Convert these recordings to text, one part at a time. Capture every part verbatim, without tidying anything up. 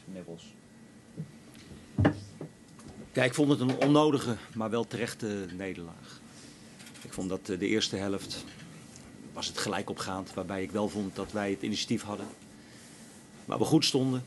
meneer Bos? Ja, ik vond het een onnodige, maar wel terechte nederlaag. Ik vond dat de eerste helft was het gelijk opgaand, waarbij ik wel vond dat wij het initiatief hadden. Waar we goed stonden.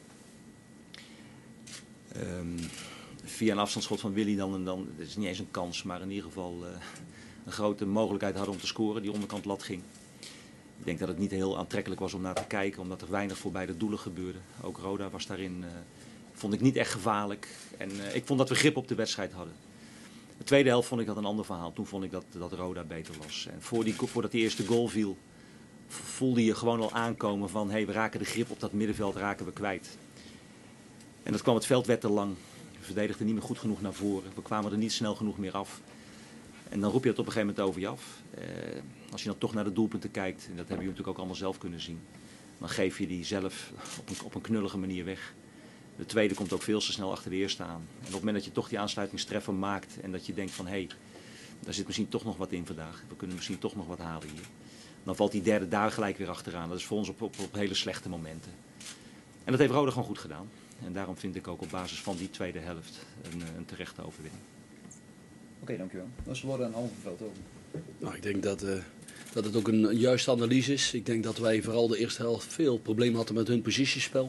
Um, via een afstandsschot van Willy dan, en dan, het is niet eens een kans, maar in ieder geval uh, een grote mogelijkheid hadden om te scoren, die onderkant lat ging. Ik denk dat het niet heel aantrekkelijk was om naar te kijken, omdat er weinig voorbij de doelen gebeurde. Ook Roda was daarin, uh, vond ik niet echt gevaarlijk. En uh, ik vond dat we grip op de wedstrijd hadden. De tweede helft vond ik dat een ander verhaal. Toen vond ik dat, dat Roda beter was. En voor die, voordat die eerste goal viel, voelde je gewoon al aankomen van, hé, hey, we raken de grip op dat middenveld, raken we kwijt. En dat kwam, het veld werd te lang. We verdedigden niet meer goed genoeg naar voren. We kwamen er niet snel genoeg meer af. En dan roep je het op een gegeven moment over je af. Uh, als je dan toch naar de doelpunten kijkt, en dat hebben jullie natuurlijk ook allemaal zelf kunnen zien, dan geef je die zelf op een, op een knullige manier weg. De tweede komt ook veel te snel achter de eerste aan. En op het moment dat je toch die aansluitingstreffer maakt en dat je denkt van, hé, hey, daar zit misschien toch nog wat in vandaag. We kunnen misschien toch nog wat halen hier. Dan valt die derde daar gelijk weer achteraan. Dat is voor ons op, op, op hele slechte momenten. En dat heeft Roda gewoon goed gedaan. En daarom vind ik ook op basis van die tweede helft een, een terechte overwinning. Oké, okay, dankjewel. Dat is de woorden aan Alm van Veldhoven. Nou, ik denk dat, uh, dat het ook een, een juiste analyse is. Ik denk dat wij vooral de eerste helft veel problemen hadden met hun positiespel.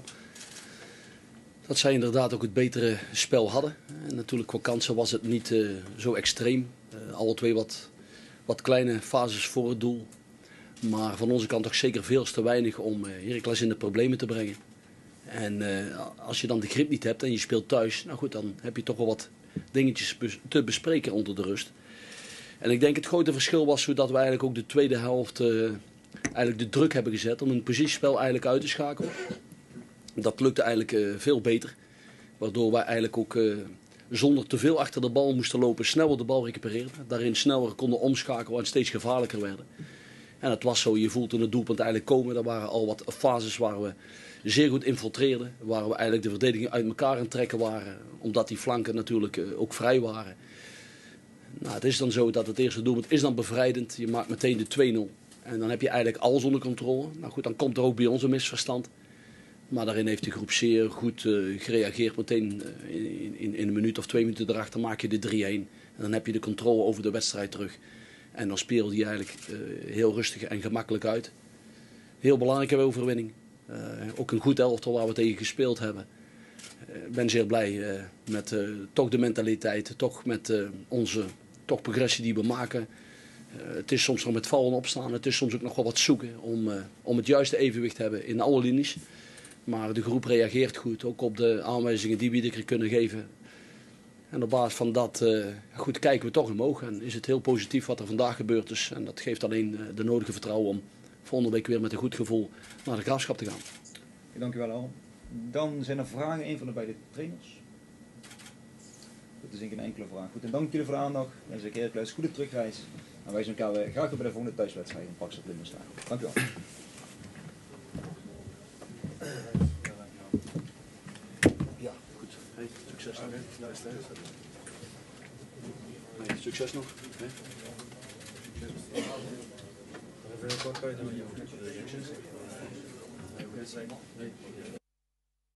Dat zij inderdaad ook het betere spel hadden. En natuurlijk qua kansen was het niet uh, zo extreem. Uh, alle twee wat, wat kleine fases voor het doel. Maar van onze kant toch zeker veel te weinig om uh, Heracles in de problemen te brengen. En uh, als je dan de grip niet hebt en je speelt thuis, nou goed, dan heb je toch wel wat dingetjes te bespreken onder de rust. En ik denk het grote verschil was dat we eigenlijk ook de tweede helft uh, eigenlijk de druk hebben gezet om een positiespel eigenlijk uit te schakelen. Dat lukte eigenlijk uh, veel beter. Waardoor wij eigenlijk ook uh, zonder te veel achter de bal moesten lopen, sneller de bal recupereren. Daarin sneller konden omschakelen en steeds gevaarlijker werden. En het was zo, je voelt in het doelpunt eigenlijk komen. Er waren al wat fases waar we zeer goed infiltreerden. Waar we eigenlijk de verdediging uit elkaar aan het trekken waren. Omdat die flanken natuurlijk uh, ook vrij waren. Nou, het is dan zo dat het eerste doelpunt is dan bevrijdend. Je maakt meteen de twee nul. En dan heb je eigenlijk alles onder controle. Nou goed, dan komt er ook bij ons een misverstand. Maar daarin heeft de groep zeer goed uh, gereageerd. Meteen uh, in, in, in een minuut of twee minuten erachter maak je de drie-een. En dan heb je de controle over de wedstrijd terug. En dan speelde hij eigenlijk uh, heel rustig en gemakkelijk uit. Heel belangrijke overwinning. Uh, ook een goed elftal waar we tegen gespeeld hebben. Ik uh, ben zeer blij uh, met uh, toch de mentaliteit, toch met uh, onze toch progressie die we maken. Uh, het is soms nog met vallen en opstaan. Het is soms ook nog wel wat zoeken om, uh, om het juiste evenwicht te hebben in alle linies. Maar de groep reageert goed, ook op de aanwijzingen die we iedere keer kunnen geven. En op basis van dat uh, goed, kijken we toch omhoog en is het heel positief wat er vandaag gebeurd is. En dat geeft alleen uh, de nodige vertrouwen om volgende week weer met een goed gevoel naar de Graafschap te gaan. Dank u wel, Al. Dan zijn er vragen, een van de beide trainers. Dat is geen enkele vraag. Goed, en dank jullie voor de aandacht. Wens ik Heracles goede terugreis. En wij zien elkaar graag weer bij de volgende thuiswedstrijd in Pakstad Limburg. Dank u wel. Ja, goed. Hey, succes nog. Hey, succes nog. Hey. Even kort buiten met jou.